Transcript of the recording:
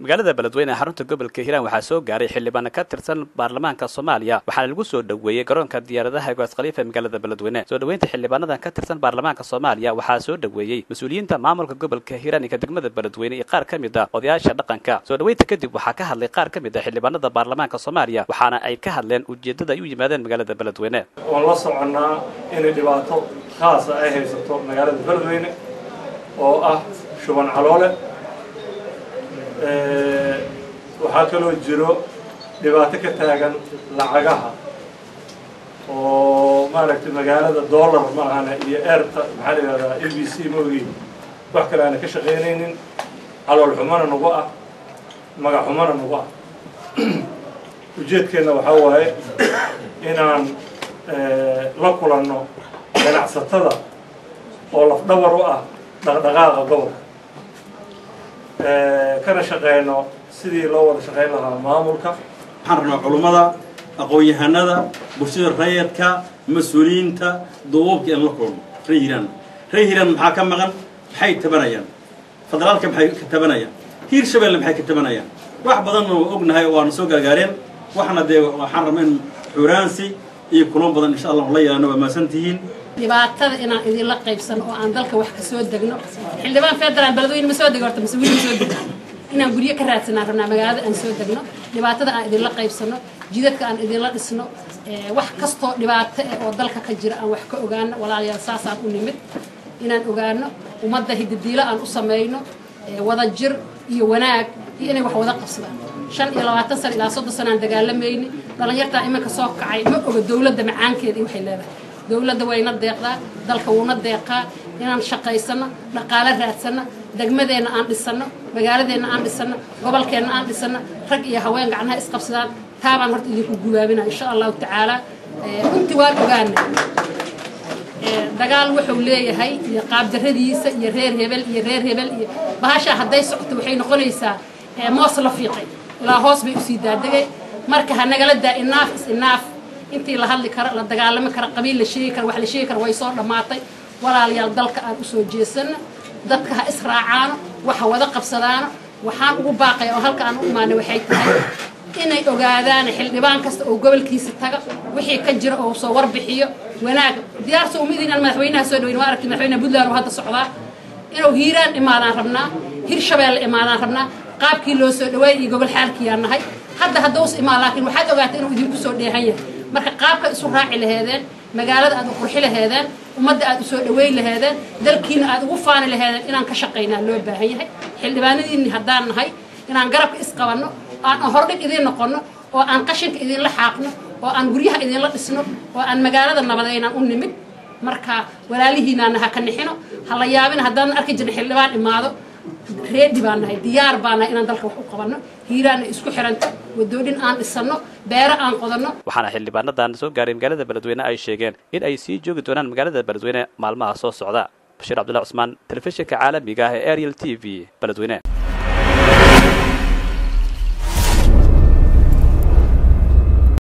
magaalada Beledweyne xarunta gobolka Hiiraan waxaa soo gaaray xildhibaan ka tirsan baarlamaanka Soomaaliya waxaana lagu soo dhaweeyay garoonka diyaaradaha Go'aas Khalifa magaalada Beledweyne soo dhaweynta xildhibaanadan ka tirsan baarlamaanka Soomaaliya waxaa soo dhaweeyay mas'uuliyiinta maamulka gobolka Hiiraan ee degmada Beledweyne iyo qaar kamid ah odayaasha dhaqanka soo dhaweynta kadib waxaa ka hadlay qaar kamid ah xildhibaanada baarlamaanka Soomaaliya waxaana ay ka hadleen ujeedada ay u yimaadeen magaalada Beledweyne oo la soconaa in dhibaato khaas ah ay haysato magaalada Beledweyne oo ah shuban caloole waxaa kaloo jiro dhibaato ka taagan lacagaha oo maaragtay magaalada dollar ma ahana iyo eerta maxaa la yiraahdaa ABC moogi wax kale aan ka shaqeynaynin calool xumana nagu ah magac xumana nagu ah ujeedkeena waxaa waaye inaan la kulanno ganacsatada oo lafdhabar u ah dhaqdhaqaaqa gobolka kana shaqeyno sidii loo wada shaqeyn lahaa maamulka waxaan rabnaa culimada aqoon-yahanada bulshada rayidka mas'uuliyiinta duubabka in la kulmo reer Hiiraan maxaa ka maqan maxay tabanayaan federaalka maxay ka tabanayaan Hiirshabeelle maxay ka tabanayaan wax badan oo ognahay waan soo gargaareen waxna waxaan rabnaa in xuraansi iyo kulan badan insha Allah la yeelano waa maasantihiin dhibaatada inaan idin la qaybsan oo aan dalka wax ka soo degno xildhibaan federal Beledweyne ma soo degorto mas'uuliin ma soo degno inaan guriga ka raadsanaa rabnaa magaalada aan soo degno dhibaatada aan idin la qaybsano jidadka aan idin la dhisno wax kasto dhibaato oo dalka ka jira aan wax ka ogaano walaalayaal saasaan u nimid inaan ogaano ummadda hiddidiila aan u sameeyno wada jir iyo wanaag iyo inay wax wada qabsadaan 25 sano ilaa 30 sano aan dagaalamayni dhalinyarta imanka soo kacay ma oga dawladda macaankeeda waxay leedahay dawladda wayna deeqdaa dalka wuuna deeqaa inaan shaqaysano dhaqaale raadsano degmadeena aan dhisano magaaladeena aan dhisano gobolkeena aan dhisano rag iyo haween gacnaha isqabsadaan taabaan horta idinku guulaabina insha Allah taala intii waan ogaanay dagaal wuxuu leeyahay iyo qaab darradiisa iyo reer hebel iyo bahasha haday socoto waxay noqonaysaa moos la fiiqay ilaa hoos bay u sii daadagay marka hanagala daa enough intii la hadli karo la dagaalami karo qabiil la sheegi karo wax la sheegi karo way soo dhamaatay walaalayaal dalka aan u soo jeesano dadka ha israacaan waxa wada qabsadaan waxaan ugu baaqay oo halka aan u imaanay waxay tahay inay ogaadaan xildhibaan kasta oo gobolkiisa taga wixii ka jira oo soo warbixiyo wanaag diyaar soo umidina madaxweynaha soo dhaweyn waa aragtay madaxweynaha Puntland oo hadda socdaa inuu Hiiraan imaadaan rabnaa Hiirshabeelle imaadaan rabnaa qaabkii loo soo dhaweeyay gobol xaalkii aan nahay hadda us imaan laakiin waxaad ogaatay inuu idinku soo dheehan yahay marka qaabka isu raaci lahaydeen magaalada aad u qurxi lahaydeen ummadda aad u soo dhaweey lahaydeen dalkiina aad ugu faani lahaydeen inaan ka shaqeynaa loo baahan yahay xildhibaanadiinni haddaan nahay inaan garabka isqabanno aan hordhig idin noqono oo aan qashinka idin la xaaqno oo aan guryaha idin la dhisno oo aan magaalada nabadeynaan u nimid marka walaalihiinaana ha ka nixino hala yaabin haddaan arki jirno xildhibaan imaado reedi baan nahay diyaar baan nahay inaan dalka wax u qabanno Hiiraan isku xiranto wadoodin aan dhisano beero aan qodano waxaana xildhibaanadan soo gaaray magaalada Beledweyne ay sheegeen in ay sii joogi doonaan magaalada Beledweyne maalmaha soo socda Bashiir Cabdullaahi Cusmaan telefishinka caalamiga ah ee Ariel TV Beledweyne